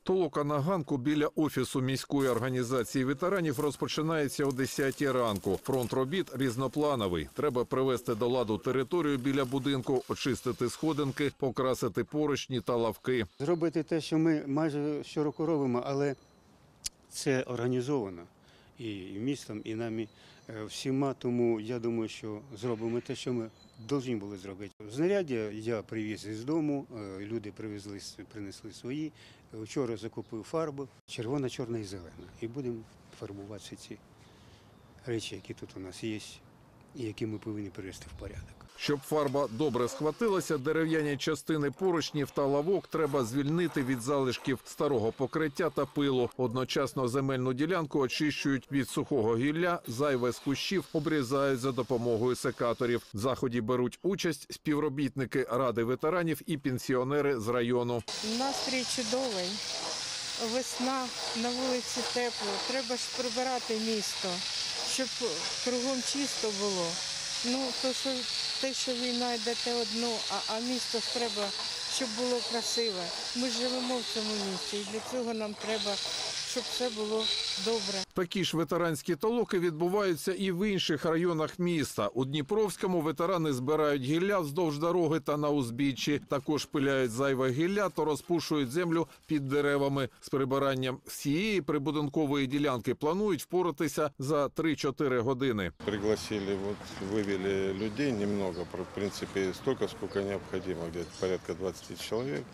Толока на ганку біля офісу міської організації ветеранів розпочинається о 10 ранку. Фронт робіт різноплановий. Треба привести до ладу територію біля будинку, очистити сходинки, покрасити поручні та лавки. Зробити те, що ми майже щороку робимо, але це організовано і містом, і нами всіма, тому я думаю, що зробимо те, що ми повинні були зробити. Знаряддя я привіз із дому, люди принесли свої. Вчора закупив фарбу, червона, чорна і зелена. І будемо фарбувати всі ці речі, які тут у нас є, і які ми повинні привести в порядок. Щоб фарба добре схватилася, дерев'яні частини поручнів та лавок треба звільнити від залишків старого покриття та пилу. Одночасно земельну ділянку очищують від сухого гілля, зайве з кущів обрізають за допомогою секаторів. В заході беруть участь співробітники Ради ветеранів і пенсіонери з району. Настрій чудовий. Весна, на вулиці тепло. Треба ж прибирати місто, щоб кругом чисто було. Те, що війна йде, те одно, а місто ж треба, щоб було красиве. Ми живемо в цьому місті, і для цього нам треба, щоб все було добре. Такі ж ветеранські толоки відбуваються і в інших районах міста. У Дніпровському ветерани збирають гілля вздовж дороги та на узбіччі. Також пиляють зайве гілля та розпушують землю під деревами. З прибиранням всієї прибудинкової ділянки планують впоратися за 3-4 години. Пригласили, вывели людей немного, в принципе, столько, сколько необходимо, где-то порядка 20 человек.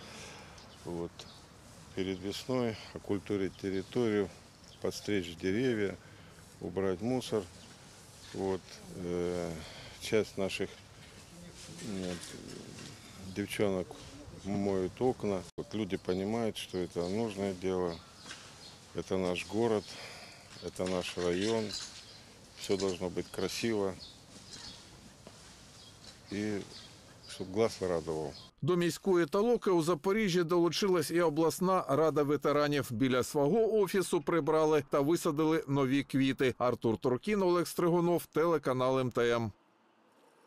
Перед весной окультурить территорию, подстричь деревья, убрать мусор. Часть наших девчонок моют окна. Люди понимают, что это нужное дело, это наш город, это наш район. Все должно быть красиво и чтобы глаз радовал. До міської толоки у Запоріжжі долучилась і обласна рада ветеранів. Біля свого офісу прибрали та висадили нові квіти. Артур Туркін, Олег Стригунов, телеканал МТМ.